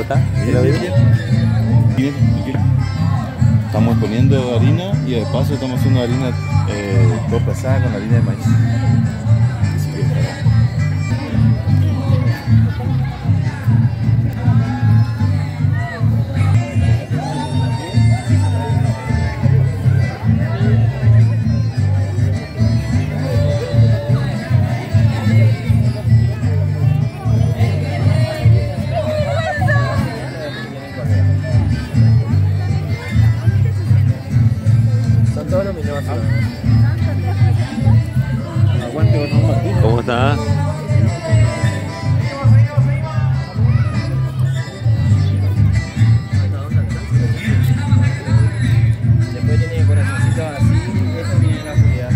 está? Bien, bien. Estamos poniendo harina y de paso estamos haciendo harina procesada con harina de maíz. ¿Cómo está? Después tiene corazoncitos así y eso viene en la oscuridad.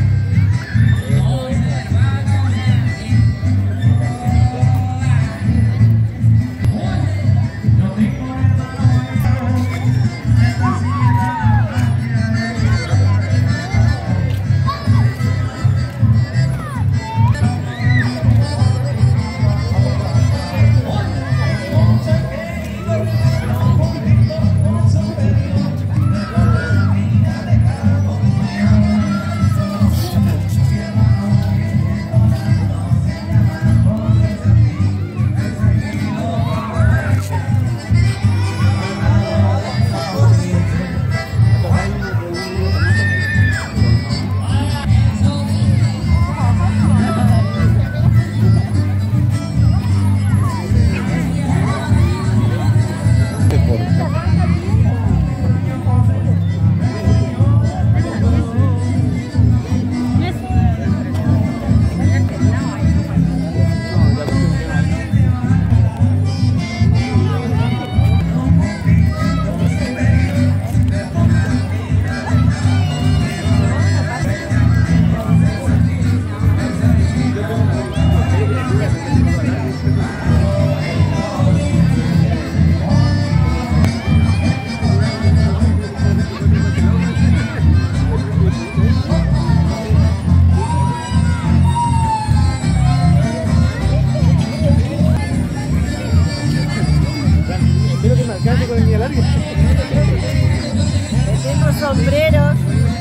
Tengo sombreros.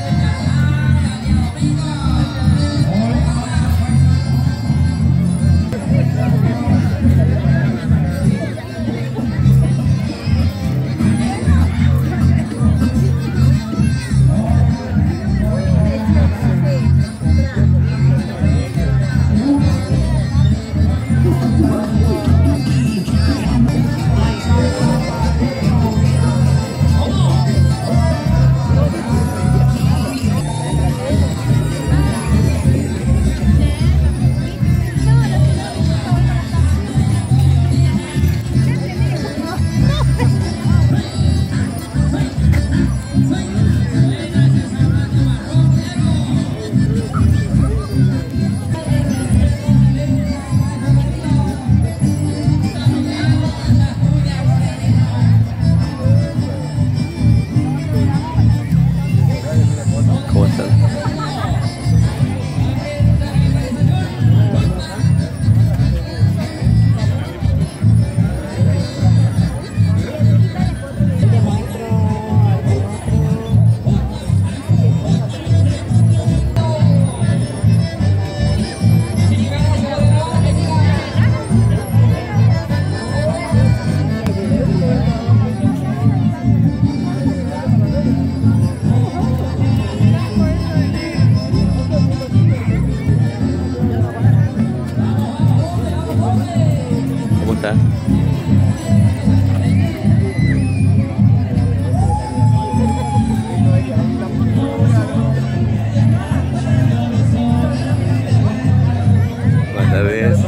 ¿Cómo está? ¿Cómo está? ¿Cuántas veces?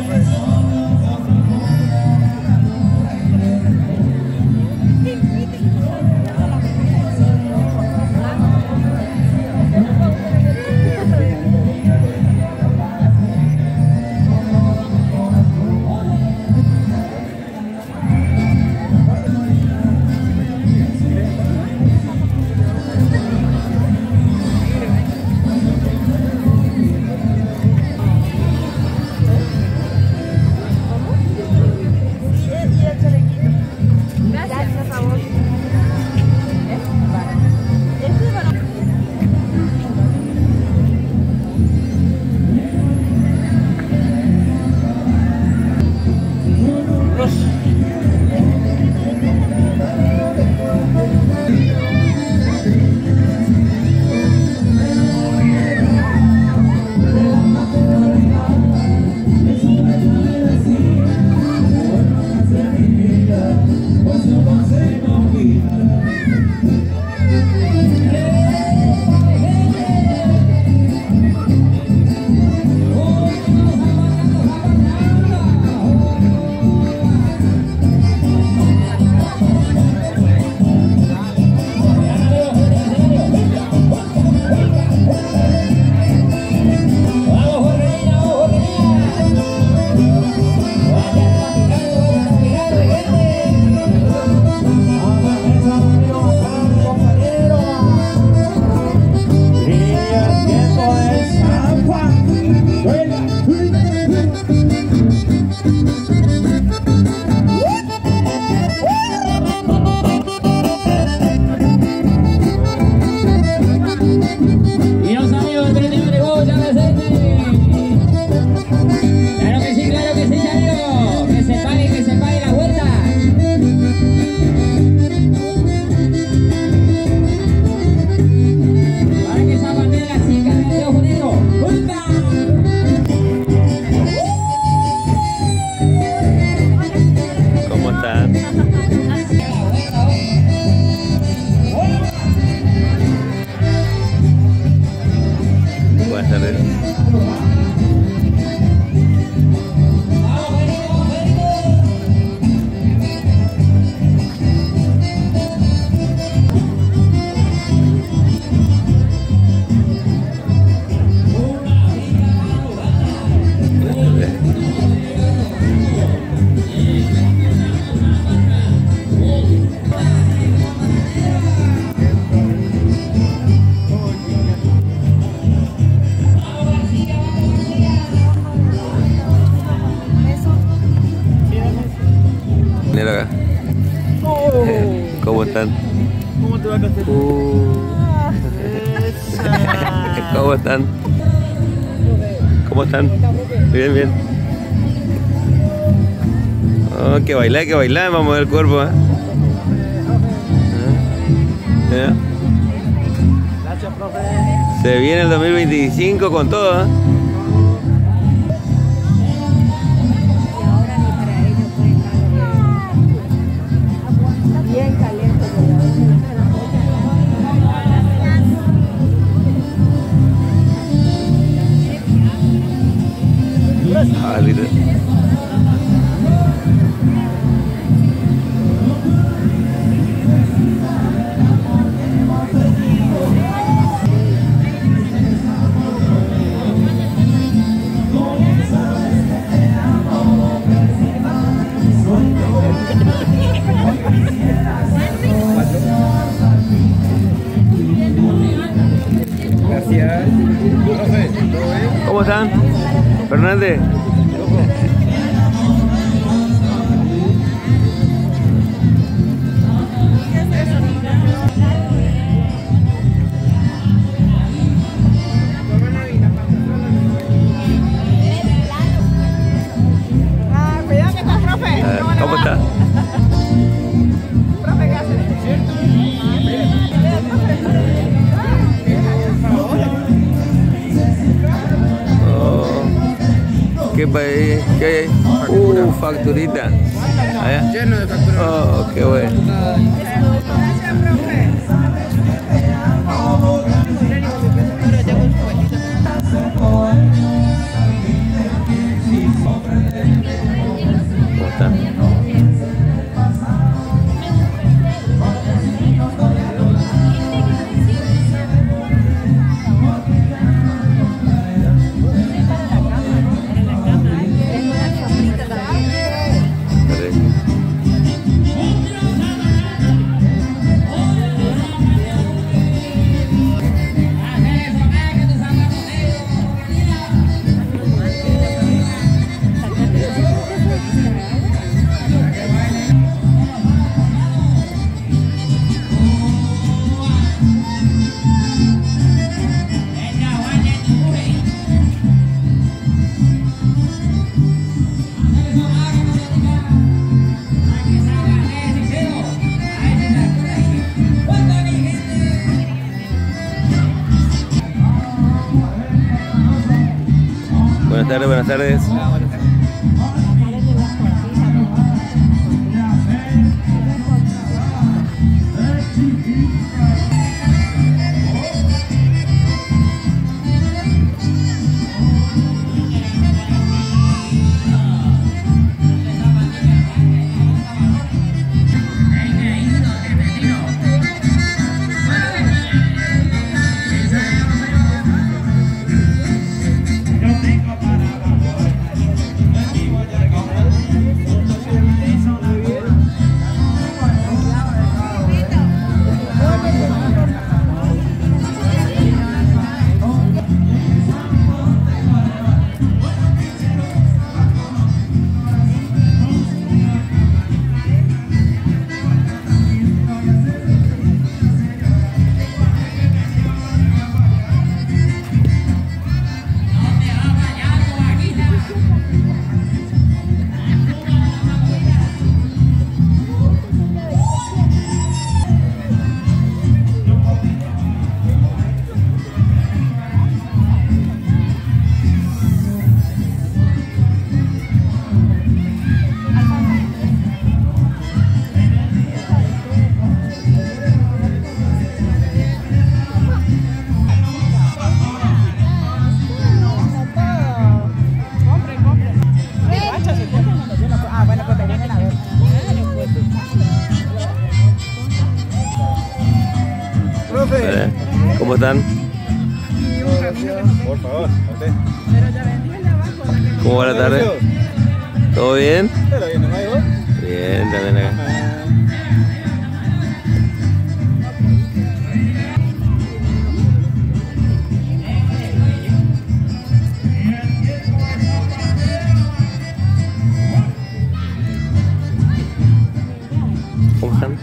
claro que sí, Chario. Que se pague la vuelta. Para que esa bandera la chica de Dios bonito. ¡Vuelta! ¿Cómo están? Buenas tardes. Mira acá. ¿Cómo están? ¿Cómo te va a cantar? ¿Cómo están? ¿Cómo están? Bien, bien. Oh, que bailar, vamos a mover el cuerpo, ¿eh? ¿Eh? Gracias, profe. Se viene el 2025 con todo, ¿eh? Bien caliente. Ah, lindo. Gracias. Profe, ¿todo bien? ¿Cómo están? Fernández. Cuidado que estás, profe. ¿Cómo está? Profe, ¿qué haces? ¿Qué país? ¿Qué hay? Facturita. ¿Allá? Lleno de facturas. Oh, qué bueno. Gracias, profe. ¿Cómo están? Buenas tardes, buenas tardes. están? Por favor, a usted. Pero ya vendí el de abajo. La que ¿Cómo va la tarde? ¿Todo bien? Pero bien, ¿no hay vos? Bien, también acá. ¿Cómo están?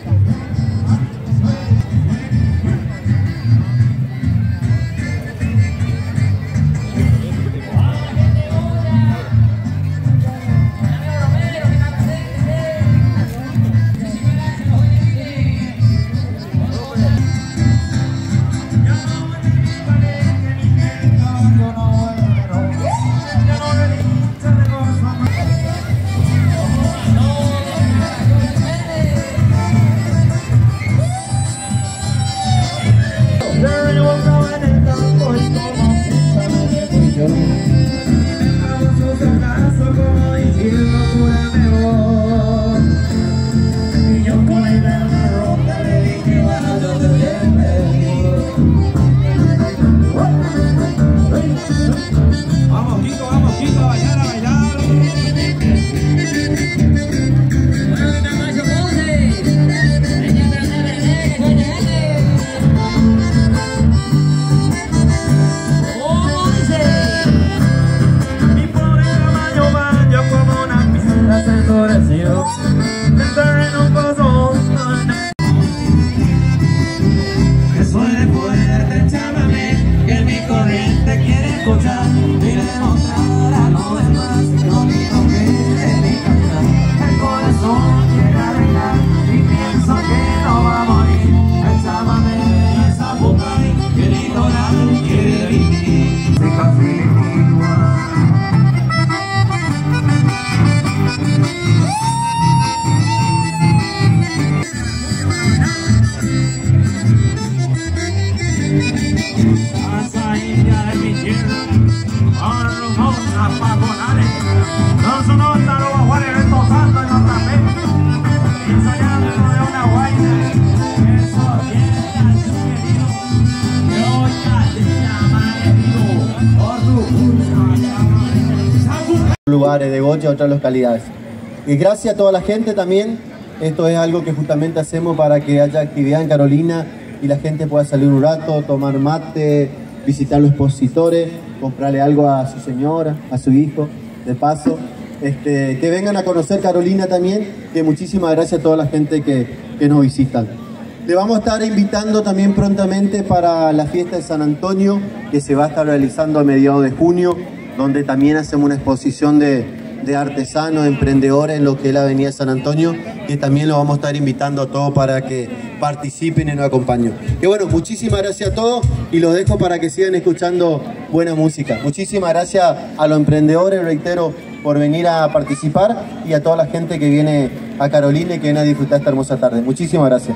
Lugares de Goya, otras localidades. Y gracias a toda la gente también. Esto es algo que justamente hacemos para que haya actividad en Carolina y la gente pueda salir un rato, tomar mate, visitar los expositores, comprarle algo a su señora, a su hijo, de paso. Que vengan a conocer Carolina también, que muchísimas gracias a toda la gente que nos visitan. Le vamos a estar invitando también prontamente para la fiesta de San Antonio, que se va a estar realizando a mediados de junio, donde también hacemos una exposición de artesanos, emprendedores en lo que es la avenida San Antonio, que también lo vamos a estar invitando a todos para que participen y nos acompañen. Y bueno, muchísimas gracias a todos y los dejo para que sigan escuchando buena música. Muchísimas gracias a los emprendedores, reitero, por venir a participar y a toda la gente que viene a Carolina y que viene a disfrutar esta hermosa tarde. Muchísimas gracias.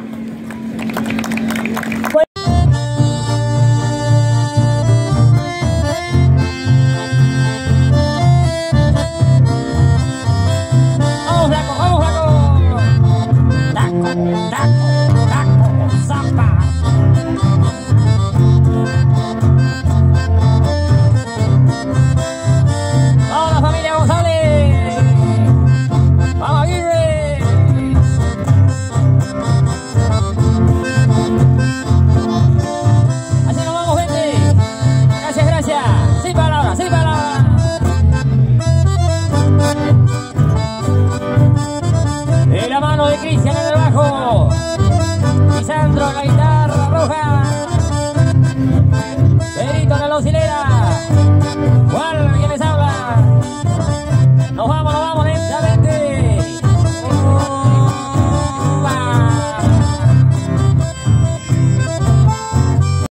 Cristian en el bajo, Lisandro en la guitarra roja, Perito en la oscilera.